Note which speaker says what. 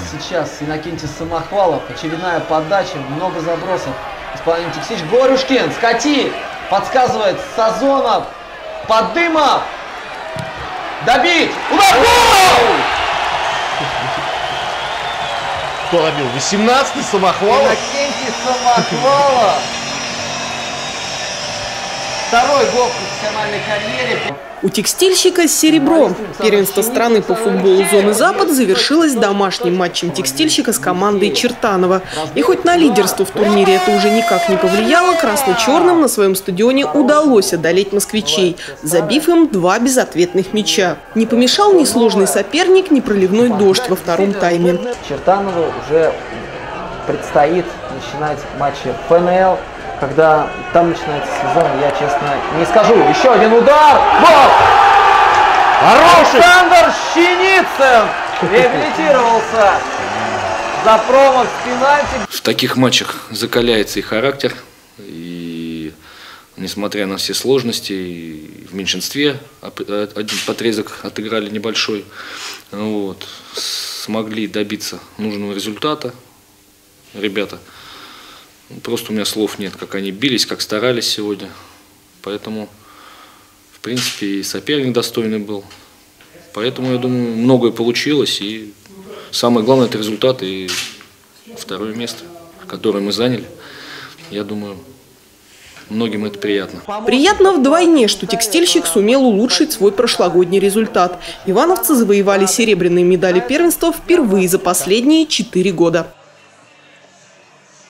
Speaker 1: сейчас Иннокентий Самохвалов. Очередная подача, много забросов. Исполнитель Текстильщик. Говорюшкин, скати! Подсказывает Сазонов. Поддымов. Добить! Удар!
Speaker 2: Кто забил? 18-й Самохвалов.
Speaker 1: Иннокентий Самохвалов. Второй гол в профессиональной карьере.
Speaker 3: У текстильщика серебро. Первенство страны по футболу зоны Запад завершилось домашним матчем текстильщика с командой Чертанова. И хоть на лидерство в турнире это уже никак не повлияло, красно-черным на своем стадионе удалось одолеть москвичей, забив им 2 безответных мяча. Не помешал ни сложный соперник, ни проливной дождь во втором тайме.
Speaker 1: Чертанову уже предстоит начинать матчи ФНЛ. Когда там начинается сезон, я честно не скажу. Еще один удар! Гол!
Speaker 2: Хороший!
Speaker 1: Александр Щеницын реабилитировался за промах с пенальти.
Speaker 4: В таких матчах закаляется и характер, и несмотря на все сложности, и в меньшинстве один отрезок отыграли небольшой, вот, смогли добиться нужного результата, ребята. Просто у меня слов нет, как они бились, как старались сегодня. Поэтому, в принципе, и соперник достойный был. Поэтому, я думаю, многое получилось. И самое главное – это результат и второе место, которое мы заняли. Я думаю, многим это приятно.
Speaker 3: Приятно вдвойне, что текстильщик сумел улучшить свой прошлогодний результат. Ивановцы завоевали серебряные медали первенства впервые за последние 4 года.